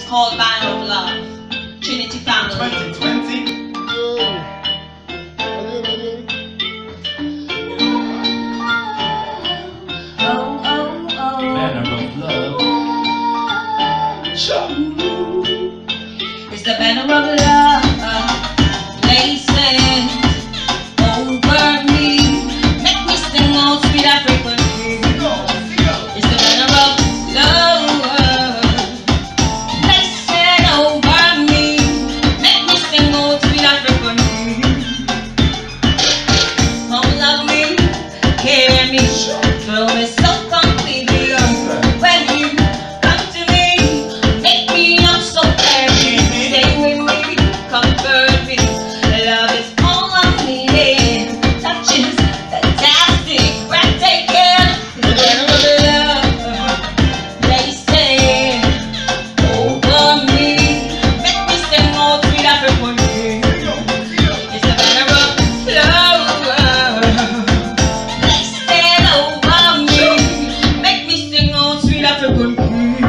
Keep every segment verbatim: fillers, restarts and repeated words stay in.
called Band of Love. Trinity Family. twenty twenty. Oh, oh, oh. Banner of love. It's the banner of love blazing over me. Make me sing all sweet African king. It's the banner of love blazing over me. Make me sing all sweet African king. Come love me, carry me, throw me so completely. When you come to me, make me up so happy. Stay with me, comfort me. Love is all I'm needing. Touches, fantastic, breathtaking. The banner of love, they say over me. Make me sing all sweet African king. It's the banner of love, they say over me. Make me sing all sweet African king.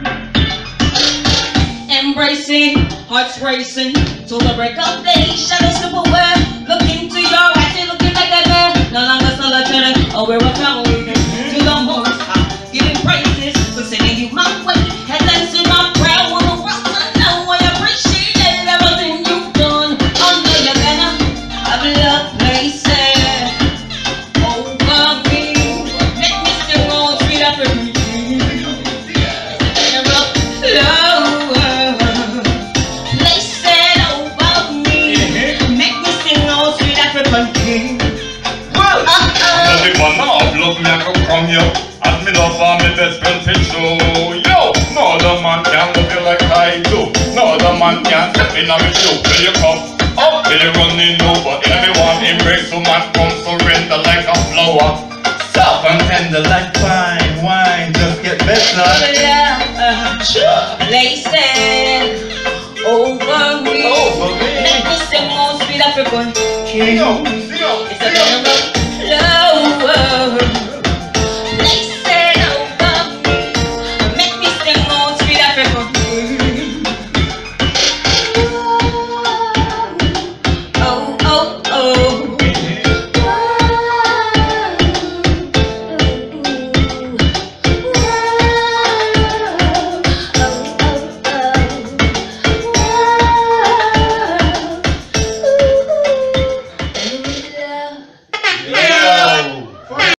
Embracing, hearts racing, till the break of day. Shadow slip away. Look into your eyes, you're looking like a man. No longer solitary, oh we're a family. To the most high, giving praises for sending you my way. And thanks to my prayer, when the world I know I appreciate everything you've done. Under your banner of love, blazing over me. Make me sing all sweet African king. Banner of love, blazing over me. Make me sing all sweet African king. Well, Uh-oh. the man of love me I come from you. And me love for me best friend to show. Yo, no other man can love you like I do. No other man can step in on me shoe. Till you come up, till you running over. Everyone embrace so man come surrender like a flower. Soft and tender like fine wine. Just get better. Love, blazing over me. Over me. Make me sing all sweet African Sing king. out, sing out, It's a sing out. banner of love.